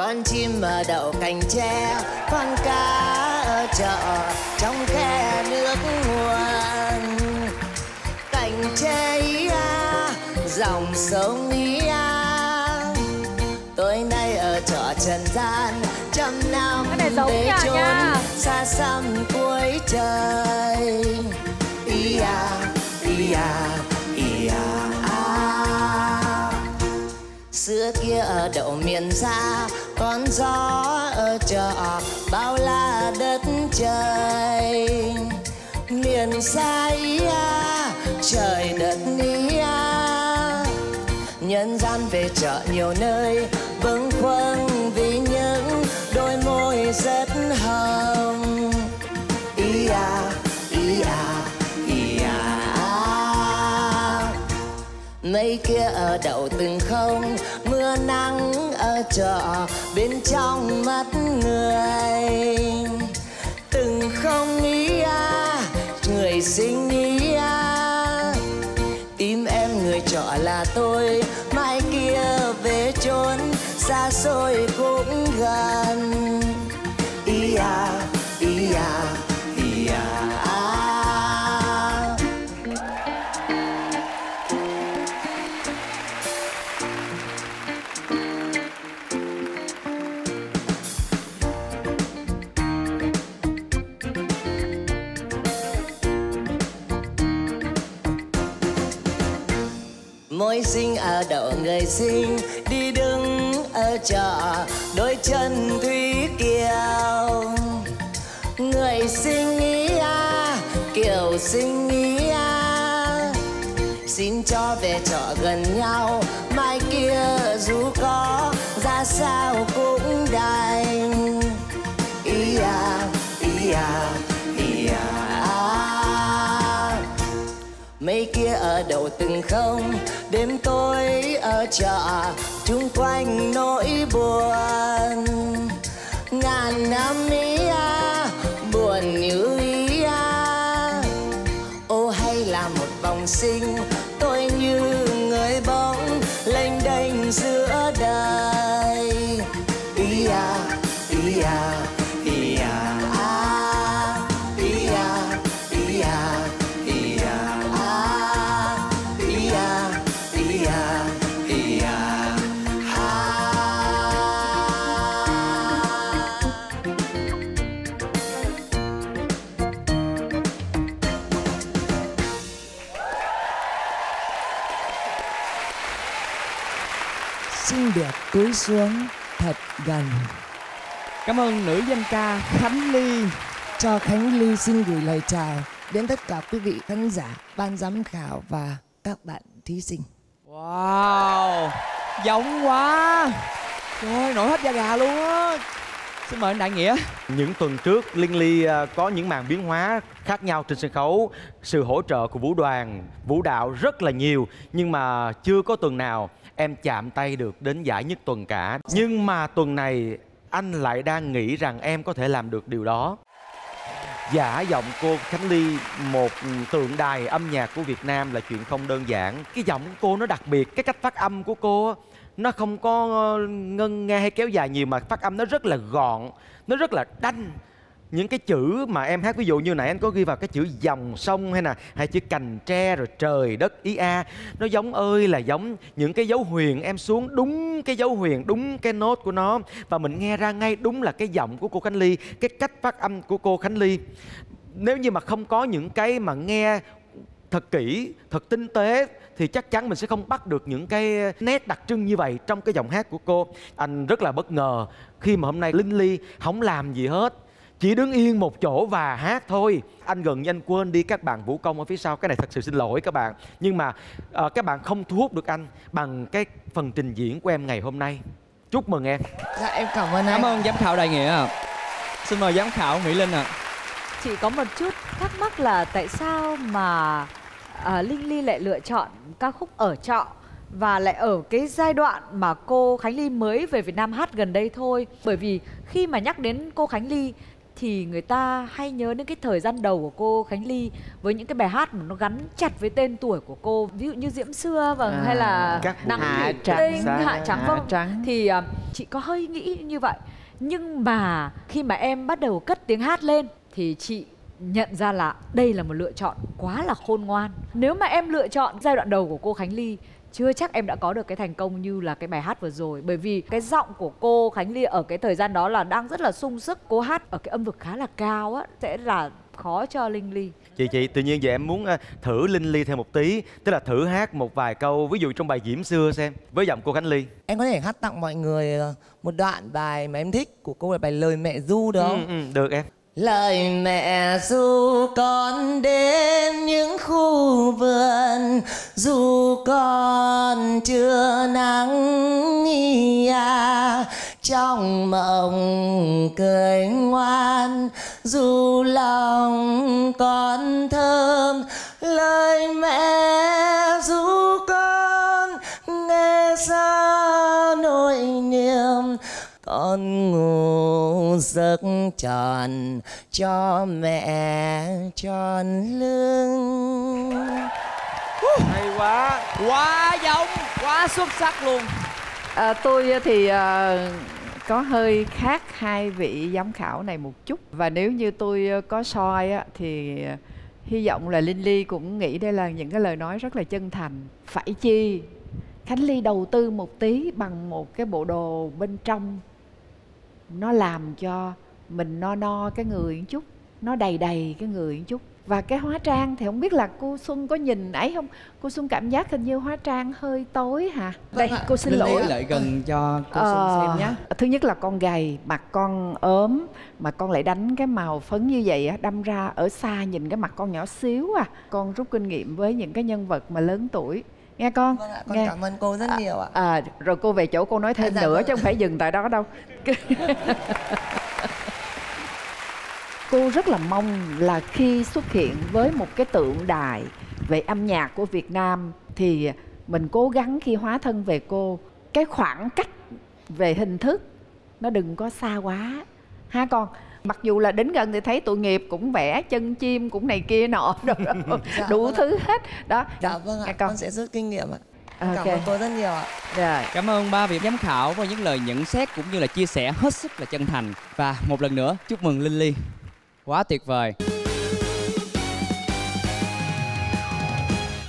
Con chim ở đậu cành tre, con cá ở chợ trong khe nước nguồn. Cành tre ý a, dòng sông ý a. Tối nay ở chợ trần gian, trăm năm về chốn xa xăm cuối trời. Ý a, ý a, ý a. Xưa kia ở đậu miền xa, con gió ở chợ bao la đất trời. Miền xa ý a, trời đất ý a. Nhân gian về chợ nhiều nơi, bâng khuâng vì những đôi môi rất hồng. Ý a, ý a, ý a. Mây kia ở đậu từng không, mưa nắng ở chợ bên trong mắt người. Từng không ý a, người xinh ý a. Tim em người chợ là tôi, mai kia về chốn xa xôi cũng gần. Ý a, ý a, ý a. Môi xinh ở đậu người xinh, đi đứng ở chợ đôi chân thủy kiều. Người xinh ý a, kiều xinh ý a. Xin cho về chợ gần nhau, mai kia dù có ra sao cũng đành. Ý a, ý a, ý a. Mây kia ở đậu từng không, đêm tối ở chợ chung quanh nỗi buồn. Ngàn năm ý a, buồn như ý a. Ô hay là một vòng sinh, tôi như người bỗng lênh đênh giữa đời. Ý a, ý a, ý a. Xinh đẹp cúi xuống thật gần. Cảm ơn nữ danh ca Khánh Ly. Cho Khánh Ly xin gửi lời chào đến tất cả quý vị khán giả, ban giám khảo và các bạn thí sinh. Wow, giống quá. Trời ơi, nổi hết da gà luôn á. Xin mời anh Đại Nghĩa. Những tuần trước Liên Ly có những màn biến hóa khác nhau trên sân khấu, sự hỗ trợ của vũ đoàn, vũ đạo rất là nhiều. Nhưng mà chưa có tuần nào em chạm tay được đến giải nhất tuần cả. Nhưng mà tuần này anh lại đang nghĩ rằng em có thể làm được điều đó. Giả giọng cô Khánh Ly, một tượng đài âm nhạc của Việt Nam là chuyện không đơn giản. Cái giọng của cô nó đặc biệt, cái cách phát âm của cô nó không có ngân nga hay kéo dài nhiều, mà phát âm nó rất là gọn, nó rất là đanh. Những cái chữ mà em hát, ví dụ như nãy anh có ghi vào cái chữ dòng sông hay chữ cành tre rồi trời đất ý a, nó giống ơi là giống những cái dấu huyền em xuống đúng cái dấu huyền, đúng cái nốt của nó, và mình nghe ra ngay đúng là cái giọng của cô Khánh Ly, cái cách phát âm của cô Khánh Ly. Nếu như mà không có những cái mà nghe thật kỹ, thật tinh tế thì chắc chắn mình sẽ không bắt được những cái nét đặc trưng như vậy trong cái giọng hát của cô. Anh rất là bất ngờ khi mà hôm nay Linh Ly không làm gì hết, chỉ đứng yên một chỗ và hát thôi. Anh gần như anh quên đi các bạn vũ công ở phía sau. Cái này thật sự xin lỗi các bạn. Nhưng mà các bạn không thu hút được anh bằng cái phần trình diễn của em ngày hôm nay. Chúc mừng em. Dạ em cảm ơn anh. Cảm ơn giám khảo Đại Nghĩa. Xin mời giám khảo Mỹ Linh ạ. Chị có một chút thắc mắc là tại sao mà Linh Ly lại lựa chọn ca khúc Ở Trọ và lại ở cái giai đoạn mà cô Khánh Ly mới về Việt Nam hát gần đây thôi. Bởi vì khi mà nhắc đến cô Khánh Ly thì người ta hay nhớ đến cái thời gian đầu của cô Khánh Ly với những cái bài hát mà nó gắn chặt với tên tuổi của cô, ví dụ như Diễm Xưa, hay là Nắng Hạ Thủy Trắng, Tinh, Hạ Trắng, vâng. Thì chị có hơi nghĩ như vậy. Nhưng mà khi mà em bắt đầu cất tiếng hát lên thì chị nhận ra là đây là một lựa chọn quá là khôn ngoan. Nếu mà em lựa chọn giai đoạn đầu của cô Khánh Ly, chưa chắc em đã có được cái thành công như là cái bài hát vừa rồi. Bởi vì cái giọng của cô Khánh Ly ở cái thời gian đó là đang rất là sung sức. Cô hát ở cái âm vực khá là cao á, sẽ là khó cho Linh Ly. Chị tự nhiên giờ em muốn thử Linh Ly thêm một tí, tức là thử hát một vài câu ví dụ trong bài Diễm Xưa xem với giọng cô Khánh Ly. Em có thể hát tặng mọi người một đoạn bài mà em thích của cô, là bài Lời Mẹ Ru được không? Được em. Lời mẹ ru con đến những khu vườn, dù con chưa nắng trong mộng cười ngoan, dù lòng con thơm. Lời mẹ ru con nghe sao nỗi niềm, con ngủ giấc tròn cho mẹ tròn lưng. Hay quá. Quá giống, quá xuất sắc luôn. Tôi thì có hơi khác hai vị giám khảo này một chút. Và nếu như tôi có soi á, thì hy vọng là Linh Ly cũng nghĩ đây là những cái lời nói rất là chân thành. Phải chi Khánh Ly đầu tư một tí bằng một cái bộ đồ bên trong, nó làm cho mình no cái người một chút, nó đầy cái người một chút. Và cái hóa trang thì không biết là cô Xuân có nhìn ấy không? Cô Xuân cảm giác hình như hóa trang hơi tối hả? Đây, cô xin lỗi. Lại gần cho cô Xuân xem nhé. Thứ nhất là con gầy, mặt con ốm, mà con lại đánh cái màu phấn như vậy á, đâm ra ở xa nhìn cái mặt con nhỏ xíu à. Con rút kinh nghiệm với những cái nhân vật mà lớn tuổi. Nghe con? Vâng ạ, con nghe. cảm ơn cô rất nhiều ạ. Rồi cô về chỗ cô nói thêm Dạ, nữa vâng. chứ không phải dừng tại đó đâu. Cô rất là mong là khi xuất hiện với một cái tượng đài về âm nhạc của Việt Nam thì mình cố gắng khi hóa thân về cô, cái khoảng cách về hình thức nó đừng có xa quá ha con. Mặc dù là đến gần thì thấy tội nghiệp cũng vẽ chân chim cũng này kia nọ đủ vâng thứ hết đó. Dạ vâng ạ, con sẽ rút kinh nghiệm ạ. Ok. Cảm ơn cô rất nhiều ạ. Rồi. Cảm ơn ba vị giám khảo và những lời nhận xét cũng như là chia sẻ hết sức là chân thành. Và một lần nữa chúc mừng Linh Ly. Quá tuyệt vời.